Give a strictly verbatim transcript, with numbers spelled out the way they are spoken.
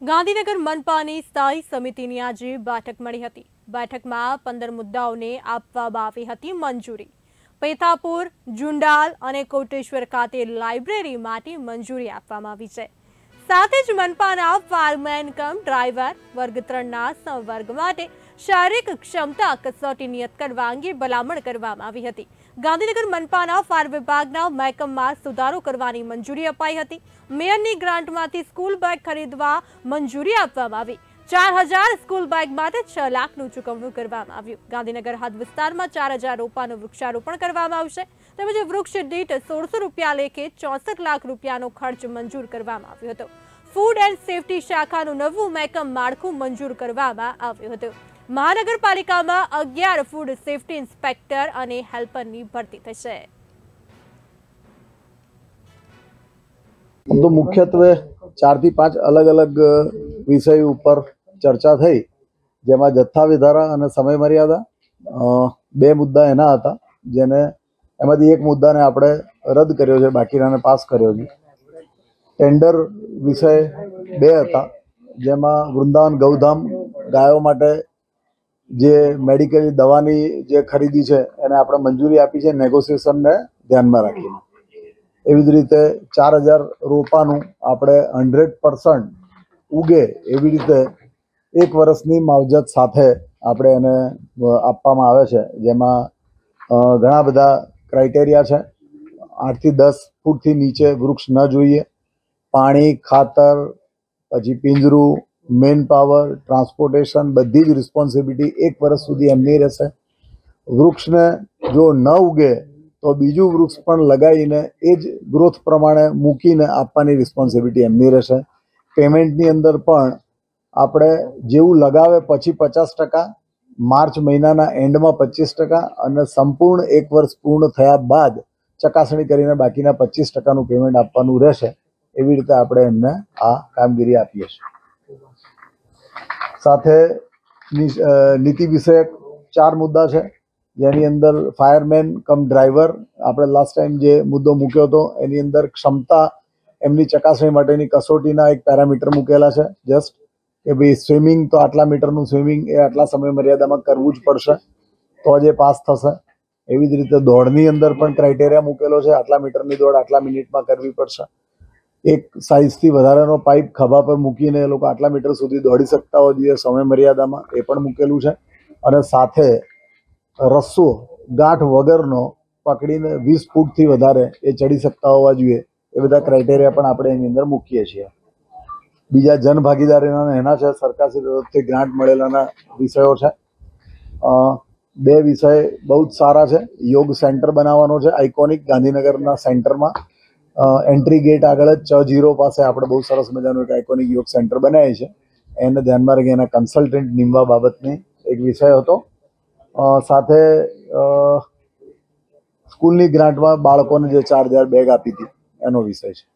ગાંધીનગર મનપાની સ્થાયી સમિતિની આજે બેઠક મળી હતી। બેઠકમાં પંદર મુદ્દાઓને આપવામાં આવી હતી મંજૂરી। પેથાપુર, જુંડાલ અને કોટેશ્વર ખાતે લાઇબ્રેરી માટે મંજૂરી આપવામાં આવી છે। સાથે જ મનપાના ફાયરમેન કમ ડ્રાઈવર વર્ગ ત્રણના સંવર્ગ માટે શારીરિક ક્ષમતા કસોટી નિયત કરવા અંગે ભલામણ કરવામાં આવી હતી। ગાંધીનગર મનપાના ફાયર વિભાગના મહેકમમાં સુધારો કરવાની મંજૂરી અપાઈ હતી। મેયરની ગ્રાન્ટમાંથી સ્કૂલ બેગ ખરીદવા મંજૂરી આપવામાં આવી। ચાર હજાર સ્કૂલ બેગ માટે છ લાખનું ચૂકવણું કરવામાં આવ્યું। ગાંધીનગર હદ વિસ્તારમાં ચાર હજાર રોપાનું વૃક્ષારોપણ કરવામાં આવશે। તેમજ વૃક્ષ દીઠ સોળસો રૂપિયા લેખે ચોસઠ લાખ રૂપિયાનો ખર્ચ મંજૂર કરવામાં આવ્યો હતો। ફૂડ એન્ડ સેફટી શાખાનું નવું મહેકમ માળખું મંજૂર કરવામાં આવ્યું હતું। મહાનગરપાલિકામાં અગિયાર ફૂડ સેફટી ઇન્સ્પેક્ટર અને હેલ્પરની ભરતી થશે। તો મુખ્યત્વે ચાર થી પાંચ અલગ અલગ વિષય ઉપર ચર્ચા થઈ, જેમાં જથ્થા વધારા અને સમય મર્યાદા બે મુદ્દા એના હતા, જેને એમાંથી એક મુદ્દાને આપણે રદ કર્યો છે, બાકીનાને પાસ કર્યો છે। ટેન્ડર વિષય બે હતા, જેમાં વૃંદાવન ગૌધામ ગાયો માટે જે મેડિકલ દવાની જે ખરીદી છે એને આપણે મંજૂરી આપી છે, નેગોશિએશનને ધ્યાનમાં રાખીને। એવી જ રીતે ચાર હજાર રોપાનું આપણે હંડ્રેડ પર્સન્ટ ઉગે એવી રીતે એક વર્ષની માવજત સાથે આપણે એને આપવામાં આવે છે, જેમાં ઘણા બધા ક્રાઇટેરિયા છે। આઠથી દસ ફૂટથી નીચે વૃક્ષ ન જોઈએ, પાણી, ખાતર, પછી પિંજરું, મેન પાવર, ટ્રાન્સપોર્ટેશન, બધી જ રિસ્પોન્સિબિલિટી એક વર્ષ સુધી એમની રહેશે। વૃક્ષને જો ન ઉગે તો બીજું વૃક્ષ પણ લગાવીને એ જ ગ્રોથ પ્રમાણે મૂકીને આપવાની રિસ્પોન્સિબિલિટી એમની રહેશે। પેમેન્ટની અંદર પણ આપણે જેવું લગાવે પછી પચાસ ટકા, માર્ચ મહિનાના એન્ડમાં પચીસ ટકા અને સંપૂર્ણ એક વર્ષ પૂર્ણ થયા બાદ ચકાસણી કરીને બાકીના પચીસ ટકાનું પેમેન્ટ આપવાનું રહેશે। એવી રીતે આપણે એમને આ કામગીરી આપીએ છીએ। સાથે નીતિ વિષયક ચાર મુદ્દા છે, જેની અંદર ફાયરમેન કમ ડ્રાઈવર આપણે લાસ્ટ ટાઈમ જે મુદ્દો મૂક્યો હતો એની અંદર ક્ષમતા એમની ચકાસણી માટેની કસોટીના એક પેરામીટર મૂકેલા છે, જસ્ટ કે ભાઈ સ્વિમિંગ તો આટલા મીટરનું સ્વિમિંગ એ આટલા સમય મર્યાદામાં કરવું જ પડશે તો જ એ પાસ થશે। એવી જ રીતે દોડની અંદર પણ ક્રાઇટેરિયા મૂકેલો છે, આટલા મીટરની દોડ આટલા મિનિટમાં કરવી પડશે। એક સાઇઝથી વધારાનો પાઇપ ખભા પર મૂકીને એ લોકો આટલા મીટર સુધી દોડી શકતા હોય જોઈએ સમય મર્યાદામાં, એ પણ મૂકેલું છે। અને સાથે રસ્સો ગાંઠ વગરનો પકડીને વીસ ફૂટથી વધારે એ ચડી શકતા હોવા જોઈએ, એ બધા ક્રાઇટેરિયા પણ આપણે એની અંદર મૂકીએ છીએ। બીજા જનભાગીદારીના એના છે, સરકારશ્રી તરફથી ગ્રાન્ટ મળેલાના વિષયો છે। બે વિષય બહુ જ સારા છે। યોગ સેન્ટર બનાવવાનો છે આઇકોનિક ગાંધીનગરના સેન્ટરમાં, એન્ટ્રી ગેટ આગળ જ ચ જીરો પાસે આપણે બહુ સરસ મજાનું એક આઇકોનિક યોગ સેન્ટર બનાવીએ છીએ। એને ધ્યાનમાં રાખી એના કન્સલ્ટન્ટ નીમવા બાબતની એક વિષય હતો। સાથે સ્કૂલની ગ્રાન્ટમાં બાળકોને જે ચાર હજાર બેગ આપી હતી એનો વિષય છે।